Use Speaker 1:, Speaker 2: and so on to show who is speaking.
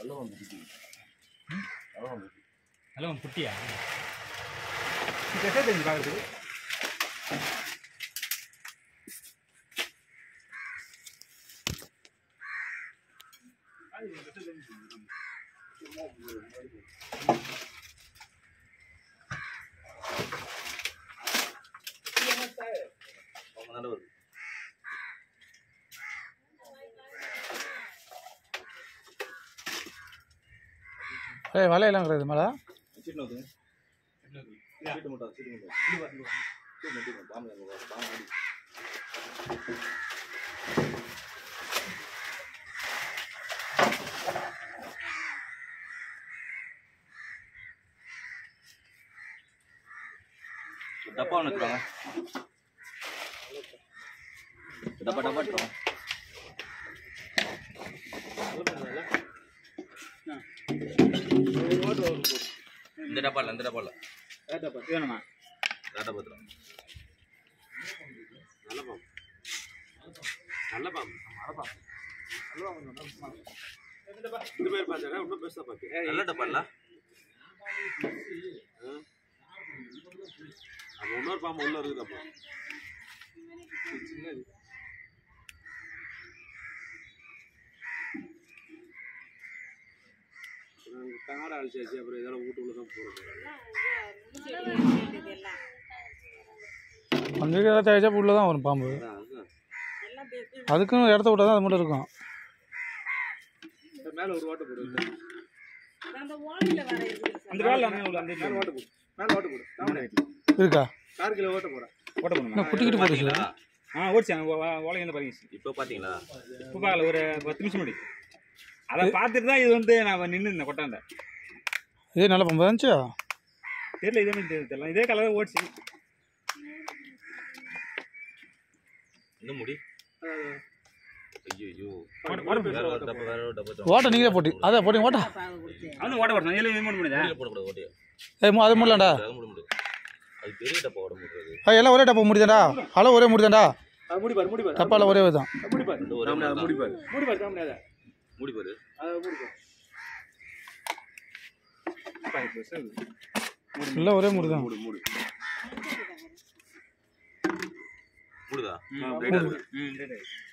Speaker 1: hello குட்டியா கெட்ட தெரிஞ்சு பார்க்குறது
Speaker 2: வலையெல்லாம் கிடையாது மழை
Speaker 3: டப்பா ஒன்று எடுத்துருவாங்க டப்பா டப்பா எடுத்துருவாங்க இந்த டப்பாவில்
Speaker 1: வேணுமா
Speaker 3: டப்பா எடுத்துருவாங்க நல்ல பாம்பு
Speaker 4: இந்த பேர் பார்த்தாங்க இன்னும் பெருசாக பார்த்து
Speaker 3: நல்ல டப்பா இல்லை
Speaker 4: அது இன்னொரு பாம்பு உள்ள இருக்குதாப்பா சின்னது காடை அழிச்சாச்சு அப்புறம் இதெல்லாம் வீட்டுக்குள்ள தான் போகிறது
Speaker 2: அந்த இடத்த அழிச்சா உள்ள தான் வரும் பாம்பு அதுக்குன்னு இடத்த விட்டா தான் அது மட்டும் இருக்கும்
Speaker 4: மேலே ஒரு ஓட்டை போடு
Speaker 1: அந்த வேலை அந்த
Speaker 4: மேலே ஓட்டை போடு மேலே ஓட்டை போடு
Speaker 2: இருக்கா
Speaker 4: கார்கில் ஓட்ட போகிறேன்
Speaker 1: ஓட்ட போகணுமா
Speaker 2: குட்டிக்கிட்டு போட்டுச்சு
Speaker 1: ஓடிச்சு ஓலைங்க பாருங்க
Speaker 3: இப்போ பார்த்தீங்களா
Speaker 1: இப்போ பார்க்கல ஒரு 10 நிமிஷம் முடி அதை பார்த்துட்டு தான் இது வந்து நான் நின்று இருந்தேன் கொட்டாண்ட
Speaker 2: இதே நல்ல பாம்பு இருந்துச்சு
Speaker 1: தெரியல இதே மாதிரி தெரியல இதே கலர் ஓடிச்சு
Speaker 3: இன்னும் முடி ஐயோ
Speaker 2: ஓட்ட நீங்களே போட்டி அதான் போட்டிங்க ஓட்ட
Speaker 1: அது ஓட்ட போட்டேன் இதில் மூணு முடியுதா
Speaker 3: போடக்கூடாது ஓட்டியா
Speaker 2: அது முடியலண்டா
Speaker 3: அது பெரிய டப்பா ஓட முடியாது
Speaker 2: எல்லாம் ஒரே டப்பா முடிதாண்டா அளவு ஒரே முடிதாண்டா
Speaker 4: முடிப்பார் முடிப்பார்
Speaker 2: டப்பாவில் ஒரே தான்
Speaker 4: முடிப்பார் முடிப்பார் முடிப்பார் காமிடாத
Speaker 3: முடிப்பாரு
Speaker 4: அதை முடிப்பார்
Speaker 2: எல்லாம் ஒரே முடிதான்
Speaker 4: மூடு மூடு
Speaker 3: முடிதா
Speaker 1: ம்